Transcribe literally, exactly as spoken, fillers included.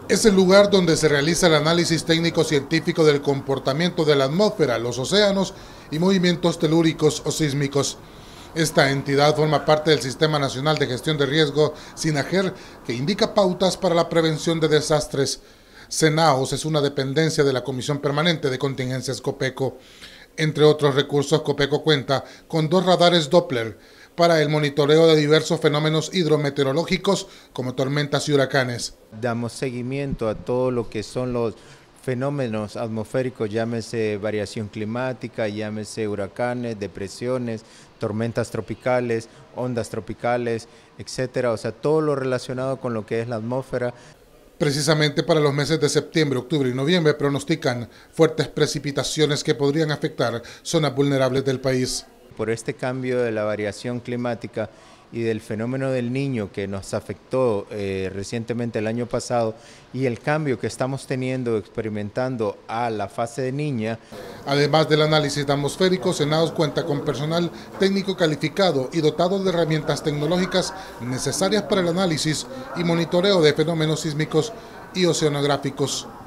Es el lugar donde se realiza el análisis técnico-científico del comportamiento de la atmósfera, los océanos y movimientos telúricos o sísmicos. Esta entidad forma parte del Sistema Nacional de Gestión de Riesgo, SINAGER, que indica pautas para la prevención de desastres. SENAOS es una dependencia de la Comisión Permanente de Contingencias COPECO. Entre otros recursos, COPECO cuenta con dos radares Doppler para el monitoreo de diversos fenómenos hidrometeorológicos como tormentas y huracanes. Damos seguimiento a todo lo que son los fenómenos atmosféricos, llámese variación climática, llámese huracanes, depresiones, tormentas tropicales, ondas tropicales, etcétera. O sea, todo lo relacionado con lo que es la atmósfera. Precisamente para los meses de septiembre, octubre y noviembre pronostican fuertes precipitaciones que podrían afectar zonas vulnerables del país. Por este cambio de la variación climática y del fenómeno del Niño que nos afectó eh, recientemente el año pasado y el cambio que estamos teniendo, experimentando a la fase de Niña. Además del análisis atmosférico, SENAOS cuenta con personal técnico calificado y dotado de herramientas tecnológicas necesarias para el análisis y monitoreo de fenómenos sísmicos y oceanográficos.